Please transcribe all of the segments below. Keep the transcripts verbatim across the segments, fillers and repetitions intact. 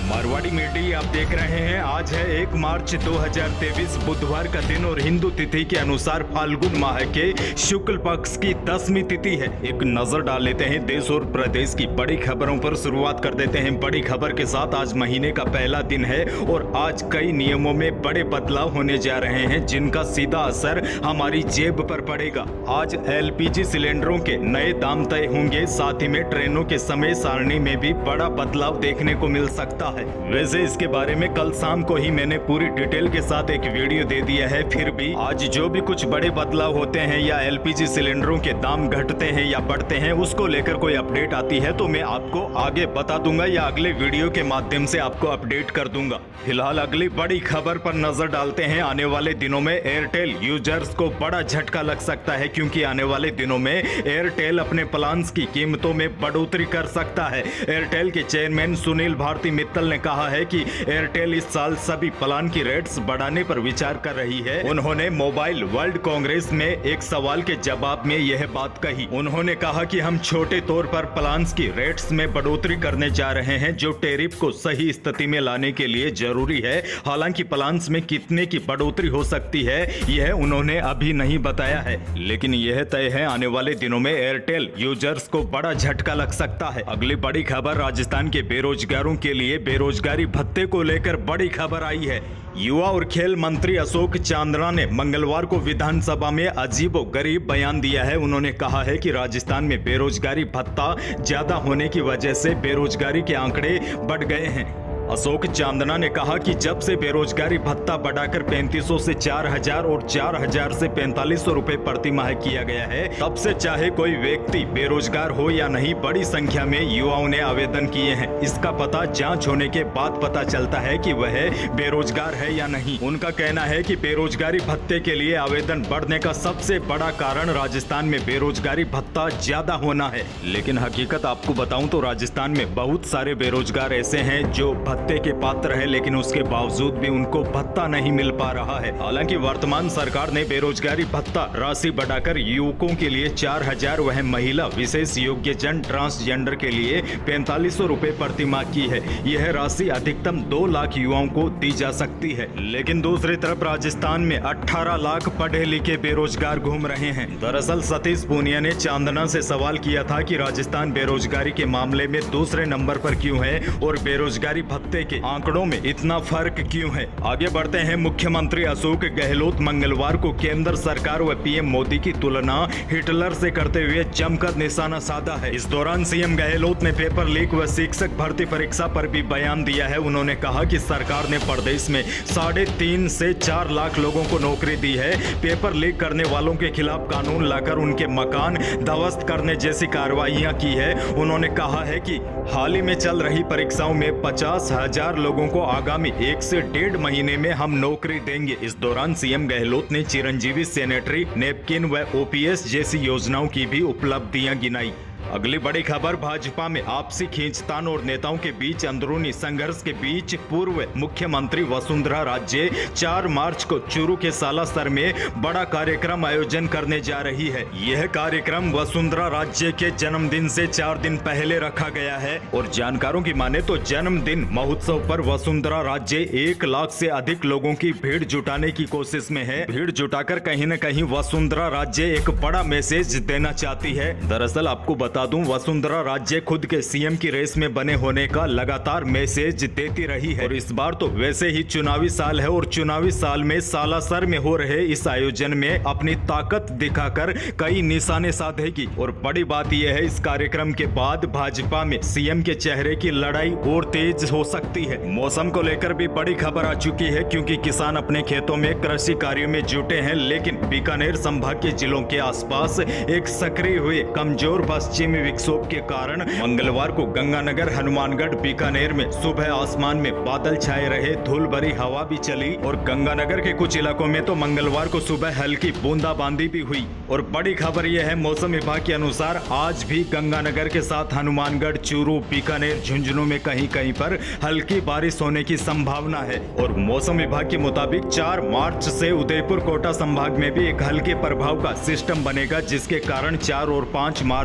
Marwari media आप देख रहे हैं। आज है एक मार्च दो हज़ार तेईस बुधवार का दिन और हिंदू तिथि के अनुसार फाल्गुन माह के शुक्ल पक्ष की दसवीं तिथि है। एक नजर डाल लेते हैं देश और प्रदेश की बड़ी खबरों पर। शुरुआत कर देते हैं बड़ी खबर के साथ। आज महीने का पहला दिन है और आज कई नियमों में बड़े बदलाव होने जा रहे हैं जिनका सीधा असर हमारी जेब पर पड़ेगा। आज एलपीजी सिलेंडरों के नए दाम तय होंगे, साथ ही में ट्रेनों के समय सारणी में भी बड़ा बदलाव देखने को मिल सकता है। वैसे इसके बारे में कल शाम को ही मैंने पूरी डिटेल के साथ एक वीडियो दे दिया है। फिर भी आज जो भी कुछ बड़े बदलाव होते हैं या एलपीजी सिलेंडरों के दाम घटते हैं या बढ़ते हैं उसको लेकर कोई अपडेट आती है तो मैं आपको आगे बता दूंगा या अगले वीडियो के माध्यम से आपको अपडेट कर दूंगा। फिलहाल अगली बड़ी खबर पर नजर डालते हैं। आने वाले दिनों में एयरटेल यूजर्स को बड़ा झटका लग सकता है क्योंकि आने वाले दिनों में एयरटेल अपने प्लान्स की कीमतों में बढ़ोतरी कर सकता है। एयरटेल के चेयरमैन सुनील भारती मित्तल ने कहा है कि एयरटेल इस साल सभी प्लान की रेट्स बढ़ाने पर विचार कर रही है। उन्होंने मोबाइल वर्ल्ड कांग्रेस में एक सवाल के जवाब में यह बात कही। उन्होंने कहा कि हम छोटे तौर पर प्लान्स की रेट्स में बढ़ोतरी करने जा रहे हैं जो टैरिफ को सही स्थिति में लाने के लिए जरूरी है। हालांकि प्लान्स में कितने की बढ़ोतरी हो सकती है यह उन्होंने अभी नहीं बताया है, लेकिन यह तय है आने वाले दिनों में एयरटेल यूजर्स को बड़ा झटका लग सकता है। अगली बड़ी खबर राजस्थान के बेरोजगारों के लिए बेरोजगारी भत्ते को लेकर बड़ी खबर आई है। युवा और खेल मंत्री अशोक चांदना ने मंगलवार को विधानसभा में अजीबो गरीब बयान दिया है। उन्होंने कहा है कि राजस्थान में बेरोजगारी भत्ता ज्यादा होने की वजह से बेरोजगारी के आंकड़े बढ़ गए हैं। अशोक चांदना ने कहा कि जब से बेरोजगारी भत्ता बढ़ाकर पैंतीस सौ से चार हजार और चार हजार से पैंतालीस सौ रुपए प्रति माह किया गया है, तब से चाहे कोई व्यक्ति बेरोजगार हो या नहीं, बड़ी संख्या में युवाओं ने आवेदन किए हैं। इसका पता जांच होने के बाद पता चलता है कि वह बेरोजगार है या नहीं। उनका कहना है कि बेरोजगारी भत्ते के लिए आवेदन बढ़ने का सबसे बड़ा कारण राजस्थान में बेरोजगारी भत्ता ज्यादा होना है। लेकिन हकीकत आपको बताऊं तो राजस्थान में बहुत सारे बेरोजगार ऐसे हैं जो भत्ते के पात्र है लेकिन उसके बावजूद भी उनको भत्ता नहीं मिल पा रहा है। हालांकि वर्तमान सरकार ने बेरोजगारी भत्ता राशि बढ़ाकर युवकों के लिए चार हजार वह महिला विशेष योग्यजन ट्रांसजेंडर के लिए पैंतालीस सौ रूपए प्रति माह की है। यह राशि अधिकतम दो लाख युवाओं को दी जा सकती है। लेकिन दूसरी तरफ राजस्थान में अठारह लाख पढ़े लिखे बेरोजगार घूम रहे हैं। दरअसल सतीश पूनिया ने चांदना से सवाल किया था कि राजस्थान बेरोजगारी के मामले में दूसरे नंबर पर क्यों है और बेरोजगारी भत्ते के आंकड़ों में इतना फर्क क्यों है। आगे बढ़ते हैं। मुख्यमंत्री अशोक गहलोत मंगलवार को केंद्र सरकार व पीएम मोदी की तुलना हिटलर से करते हुए जमकर निशाना साधा है। इस दौरान सीएम गहलोत ने पेपर लीक व शिक्षक भर्ती परीक्षा पर भी बयान दिया है। उन्होंने कहा कि सरकार ने प्रदेश में साढ़े तीन से चार लाख लोगों को नौकरी दी है। पेपर लीक करने वालों के खिलाफ कानून लाकर उनके मकान ध्वस्त करने जैसी कार्रवाइयां की है। उन्होंने कहा है कि हाल ही में चल रही परीक्षाओं में पचास हजार लोगों को आगामी एक से डेढ़ महीने में हम नौकरी देंगे। इस दौरान सीएम गहलोत ने चिरंजीवी सैनिटरी नैपकिन व ओपीएस जैसी योजनाओं की भी उपलब्धियां गिनाई। अगली बड़ी खबर भाजपा में आपसी खींचतान और नेताओं के बीच अंदरूनी संघर्ष के बीच पूर्व मुख्यमंत्री वसुंधरा राजे चार मार्च को चूरू के सालासर में बड़ा कार्यक्रम आयोजन करने जा रही है। यह कार्यक्रम वसुंधरा राजे के जन्मदिन से चार दिन पहले रखा गया है और जानकारों की माने तो जन्मदिन महोत्सव पर वसुंधरा राजे एक लाख से अधिक लोगों की भीड़ जुटाने की कोशिश में है। भीड़ जुटाकर कहीं न कहीं वसुंधरा राजे एक बड़ा मैसेज देना चाहती है। दरअसल आपको बता दूं, वसुंधरा राजे खुद के सीएम की रेस में बने होने का लगातार मैसेज देती रही है और इस बार तो वैसे ही चुनावी साल है और चुनावी साल में सालासर में हो रहे इस आयोजन में अपनी ताकत दिखाकर कई निशाने साधेगी। और बड़ी बात यह है, इस कार्यक्रम के बाद भाजपा में सीएम के चेहरे की लड़ाई और तेज हो सकती है। मौसम को लेकर भी बड़ी खबर आ चुकी है क्योंकि किसान अपने खेतों में कृषि कार्यों में जुटे हैं, लेकिन बीकानेर संभाग के जिलों के आसपास एक सक्रिय हुए कमजोर पश्चिम विक्षोभ के कारण मंगलवार को गंगानगर, हनुमानगढ़, बीकानेर में सुबह आसमान में बादल छाए रहे, धूल भरी हवा भी चली और गंगानगर के कुछ इलाकों में तो मंगलवार को सुबह हल्की बूंदाबांदी भी हुई। और बड़ी खबर यह है, मौसम विभाग के अनुसार आज भी गंगानगर के साथ हनुमानगढ़, चूरू, बीकानेर, झुंझुनू में कहीं कहीं पर हल्की बारिश होने की संभावना है। और मौसम विभाग के मुताबिक चार मार्च से उदयपुर, कोटा संभाग में भी एक हल्के प्रभाव का सिस्टम बनेगा जिसके कारण चार और पाँच मार्च को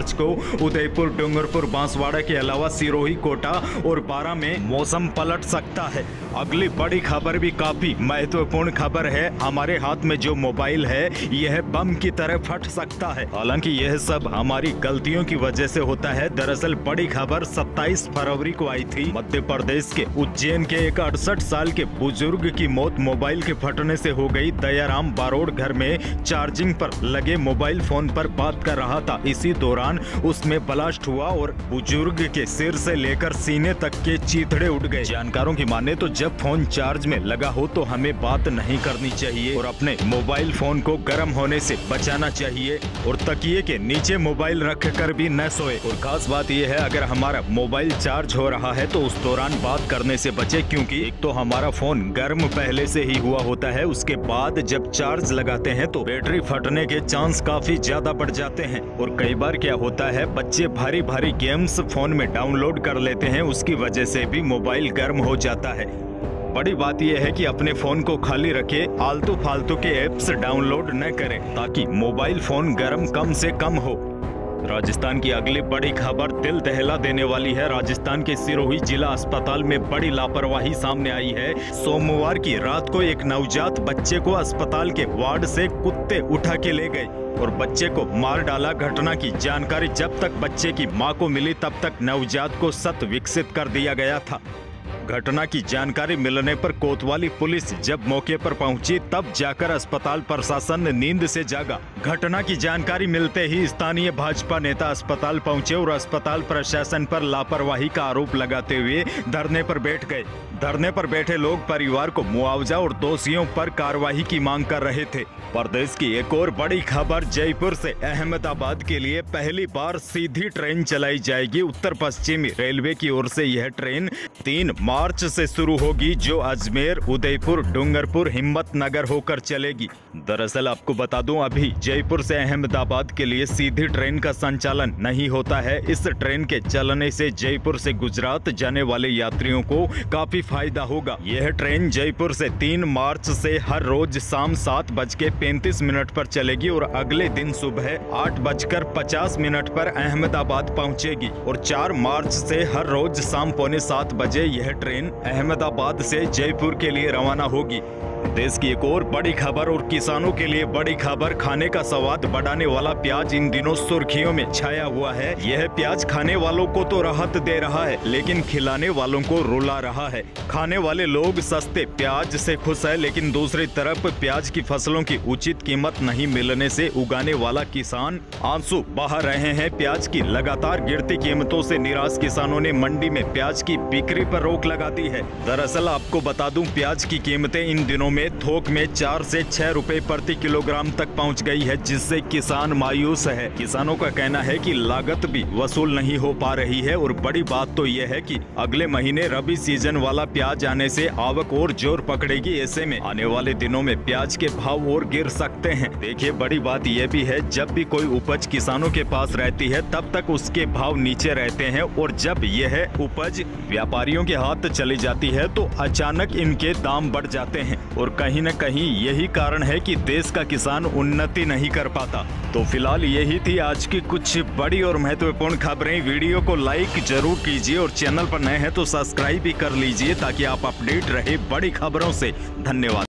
उदयपुर, डूंगरपुर, बांसवाड़ा के अलावा सिरोही, कोटा और बारा में मौसम पलट सकता है। अगली बड़ी खबर भी काफी महत्वपूर्ण खबर है। हमारे हाथ में जो मोबाइल है यह बम की तरह फट सकता है। हालांकि यह सब हमारी गलतियों की वजह से होता है। दरअसल बड़ी खबर सत्ताईस फरवरी को आई थी। मध्य प्रदेश के उज्जैन के एक अड़सठ साल के बुजुर्ग की मौत मोबाइल के फटने से हो गई। दयाराम बारोड़ घर में चार्जिंग पर लगे मोबाइल फोन पर बात कर रहा था। इसी दौरान उसमें ब्लास्ट हुआ और बुजुर्ग के सिर से लेकर सीने तक के चीथड़े उड़ गए। जानकारों की माने तो जब फोन चार्ज में लगा हो तो हमें बात नहीं करनी चाहिए और अपने मोबाइल फोन को गर्म होने से बचाना चाहिए और तकिए के नीचे मोबाइल रख कर भी न सोए। और खास बात यह है, अगर हमारा मोबाइल चार्ज हो रहा है तो उस दौरान बात करने से बचे, क्योंकि एक तो हमारा फोन गर्म पहले से ही हुआ होता है, उसके बाद जब चार्ज लगाते हैं तो बैटरी फटने के चांस काफी ज्यादा बढ़ जाते हैं। और कई बार क्या होता है, बच्चे भारी भारी गेम्स फोन में डाउनलोड कर लेते हैं, उसकी वजह से भी मोबाइल गर्म हो जाता है। बड़ी बात यह है कि अपने फोन को खाली रखें, आलतू फालतू के एप्स डाउनलोड न करें ताकि मोबाइल फोन गर्म कम से कम हो। राजस्थान की अगली बड़ी खबर दिल दहला देने वाली है। राजस्थान के सिरोही जिला अस्पताल में बड़ी लापरवाही सामने आई है। सोमवार की रात को एक नवजात बच्चे को अस्पताल के वार्ड से कुत्ते उठा के ले गए और बच्चे को मार डाला। घटना की जानकारी जब तक बच्चे की मां को मिली तब तक नवजात को शत विकसित कर दिया गया था। घटना की जानकारी मिलने पर कोतवाली पुलिस जब मौके पर पहुंची तब जाकर अस्पताल प्रशासन नींद से जागा। घटना की जानकारी मिलते ही स्थानीय भाजपा नेता अस्पताल पहुंचे और अस्पताल प्रशासन पर लापरवाही का आरोप लगाते हुए धरने पर बैठ गए। धरने पर बैठे लोग परिवार को मुआवजा और दोषियों पर कार्रवाई की मांग कर रहे थे। प्रदेश की एक और बड़ी खबर, जयपुर से अहमदाबाद के लिए पहली बार सीधी ट्रेन चलाई जाएगी। उत्तर पश्चिमी रेलवे की ओर से यह ट्रेन तीन मार्च से शुरू होगी, जो अजमेर, उदयपुर, डूंगरपुर, हिम्मतनगर होकर चलेगी। दरअसल आपको बता दूं, अभी जयपुर से अहमदाबाद के लिए सीधी ट्रेन का संचालन नहीं होता है। इस ट्रेन के चलने से जयपुर से गुजरात जाने वाले यात्रियों को काफी फायदा होगा। यह ट्रेन जयपुर से तीन मार्च से हर रोज शाम सात बज के पैंतीस मिनट पर चलेगी और अगले दिन सुबह आठ बजकर पचास मिनट पर अहमदाबाद पहुंचेगी और चार मार्च से हर रोज शाम पौने सात बजे यह ट्रेन अहमदाबाद से जयपुर के लिए रवाना होगी। देश की एक और बड़ी खबर और किसानों के लिए बड़ी खबर, खाने का स्वाद बढ़ाने वाला प्याज इन दिनों सुर्खियों में छाया हुआ है। यह प्याज खाने वालों को तो राहत दे रहा है, लेकिन खिलाने वालों को रुला रहा है। खाने वाले लोग सस्ते प्याज से खुश है, लेकिन दूसरी तरफ प्याज की फसलों की उचित कीमत नहीं मिलने से उगाने वाला किसान आंसू बहा रहे हैं। प्याज की लगातार गिरती कीमतों से निराश किसानों ने मंडी में प्याज की बिक्री पर रोक लगा दी है। दरअसल आपको बता दूं, प्याज की कीमतें इन दिनों में थोक में चार से छह रुपए प्रति किलोग्राम तक पहुंच गई है, जिससे किसान मायूस है। किसानों का कहना है कि लागत भी वसूल नहीं हो पा रही है और बड़ी बात तो यह है कि अगले महीने रबी सीजन वाला प्याज आने से आवक और जोर पकड़ेगी। ऐसे में आने वाले दिनों में प्याज के भाव और गिर सकते हैं। देखिए, बड़ी बात यह भी है, जब भी कोई उपज किसानों के पास रहती है तब तक उसके भाव नीचे रहते हैं और जब यह उपज व्यापारियों के हाथ चली जाती है तो अचानक इनके दाम बढ़ जाते हैं। और कहीं न कहीं यही कारण है कि देश का किसान उन्नति नहीं कर पाता। तो फिलहाल यही थी आज की कुछ बड़ी और महत्वपूर्ण खबरें। वीडियो को लाइक जरूर कीजिए और चैनल पर नए हैं तो सब्सक्राइब भी कर लीजिए ताकि आप अपडेट रहे बड़ी खबरों से। धन्यवाद।